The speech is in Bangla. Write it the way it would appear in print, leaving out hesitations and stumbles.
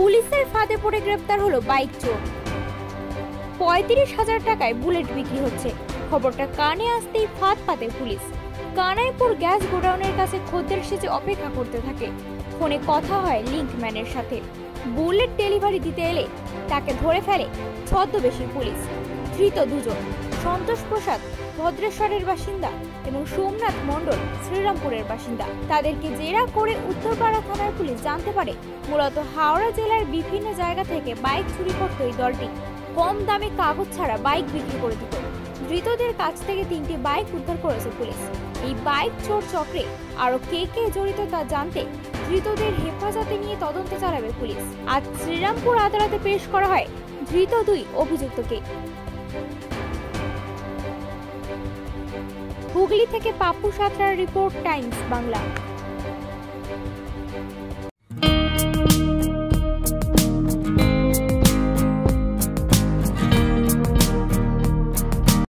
পুলিশের ফাঁদে পড়ে গ্রেপ্তার হলো বাইক চোর। ৩৫,০০০ টাকায় বুলেট বিক্রি হচ্ছে। খবরটা কানে আসতেই ফাঁদ পাতে পুলিশ। কানাইপুর গ্যাস গোডাউনের কাছে খদ্দের সেজে অপেক্ষা করতে থাকে। ফোনে কথা হয় লিঙ্কম্যানের সাথে। বুলেট ডেলিভারি দিতে এলে তাকে ধরে ফেলে ছদ্মবেশী পুলিশ। ধৃত দুজন, সন্তোষ প্রসাদ ভদ্রেশ্বরের বাসিন্দা এবং সোমনাথ মণ্ডল শ্রীরামপুরের বাসিন্দা। তাদেরকে জেরা করে উত্তরপাড়া থানার পুলিশ জানতে পারে মূলত হাওড়া জেলার বিভিন্ন জায়গা থেকে বাইক চুরি করত এই দলটি। কম দামে কাগজ ছাড়া বাইক বিক্রি করে দিত। ধৃতদের কাছ থেকে 3টি বাইক উদ্ধার করেছে পুলিশ। এই বাইক চোর চক্রে আরো কে কে জড়িত তা জানতে ধৃতদের হেফাজতে নিয়ে তদন্ত চালাবে পুলিশ। আজ শ্রীরামপুর আদালতে পেশ করা হয় ধৃত 2 অভিযুক্তকে। হুগলি থেকে পাপ্পু সাঁতরার রিপোর্ট, টাইমস বাংলা।